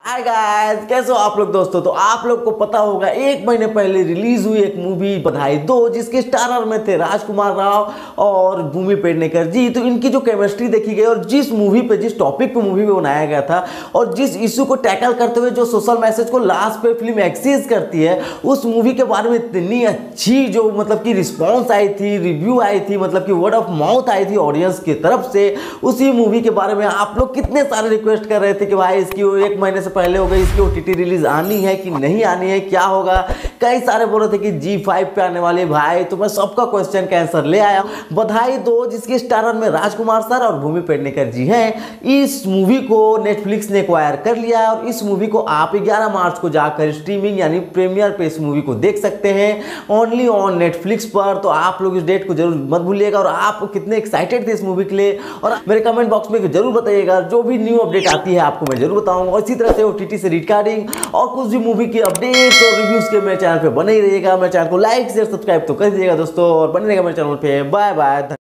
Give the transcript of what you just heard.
Hi guys, कैसे हो आप लोग दोस्तों। तो आप लोग को पता होगा 1 महीने पहले रिलीज हुई एक मूवी बधाई 2 जिसके स्टारर में थे राजकुमार राव और भूमि पेडनेकर जी। तो इनकी जो केमिस्ट्री देखी गई और जिस मूवी पे जिस टॉपिक पे मूवी में बनाया गया था और जिस इशू को टैकल करते हुए जो सोशल मैसेज को लास्ट पे फिल्म एक्सेस करती है, उस मूवी के बारे में इतनी अच्छी जो मतलब कि रिस्पॉन्स आई थी, रिव्यू आई थी, मतलब कि वर्ड ऑफ माउथ आई थी ऑडियंस की तरफ से। उसी मूवी के बारे में आप लोग कितने सारे रिक्वेस्ट कर रहे थे कि भाई इसकी 1 महीने से पहले हो गई, इसकी ओटीटी रिलीज आनी है कि नहीं आनी है, क्या होगा। कई सारे बोल रहे थे कि G5 पे आने वाली भाई, तो मैं सबका क्वेश्चन का आंसर ले आया। बधाई 2 जिसके स्टारर में राजकुमार सर और भूमि पेडनेकर जी हैं। इस मूवी को नेटफ्लिक्स ने एक्वायर कर लिया है और इस मूवी को आप 11 मार्च को जाकर स्ट्रीमिंग यानी प्रीमियर पे इस मूवी को देख सकते हैं, ओनली ऑन नेटफ्लिक्स पर। तो आप लोग इस डेट को जरूर मत भूलिएगा। और आप कितने एक्साइटेड थे इस मूवी के लिए और मेरे कमेंट बॉक्स में जरूर बताइएगा। जो भी न्यू अपडेट आती है आपको मैं जरूर बताऊंगा। और इसी तरह से ओटीटी से रिगार्डिंग और कुछ भी मूवी की अपडेट्स और रिव्यूज के मेरे चैनल पे बने ही रहिएगा। मेरे चैनल को लाइक शेयर सब्सक्राइब तो कर दीजिएगा दोस्तों, और बने रहेगा मेरे चैनल पे। Bye bye.